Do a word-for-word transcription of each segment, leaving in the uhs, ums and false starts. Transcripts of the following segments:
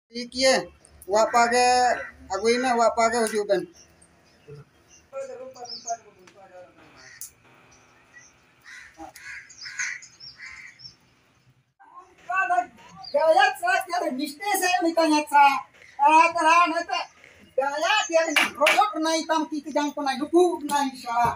Ikie, wapage aguina wapage hujuban. Gaya saat dia bisnis saya mitanya sa. Karena nanti gaya dia ini produk naik tam kita jangan pernah lupa naik sa.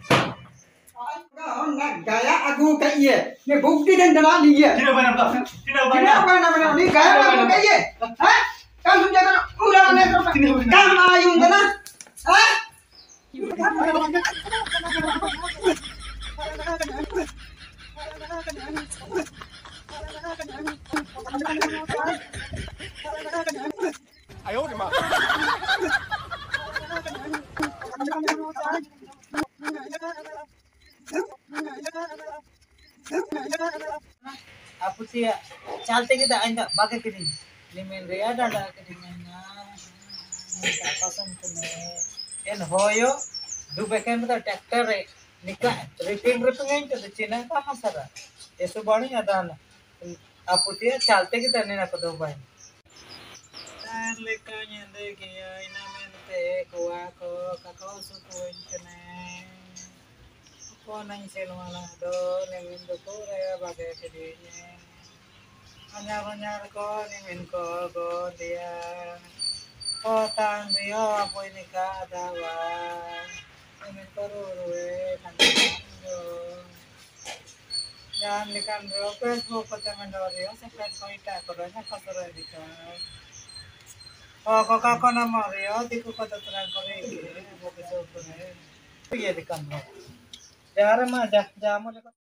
Gaya agu kaye, ये book दी den dana ली है। किधर बना बता? किधर बना? किधर बना बना नी gaya agu kaye, हाँ? Kamu sudah kan udah nih kamu ayun dana, हाँ? Ayo udah mah. Aku sih calte kita anda bagai kini limen rea ada kedingannya minta pasang kene en hoyo dubai kan betul tractor re nikah ripping ripping itu di Cina kan masara itu bani ada na aku sih calte kita nih nak dubai dan lekanya deh kia ina mente kuah ko kakao suku kene ko nang selwana do nemin do kore bagai kedinya anyar-anyar ko nemin ko ko dia ko tang dia apa ini ka adawa nemin korurwe kanjo dan likan ro Facebook ko temen do rio sekret ko ita koranya kasura dika oh ko ka ko na mo rio tiku ko terang ko re bo beso ko ne iya likan ro Jangan remaja, jangan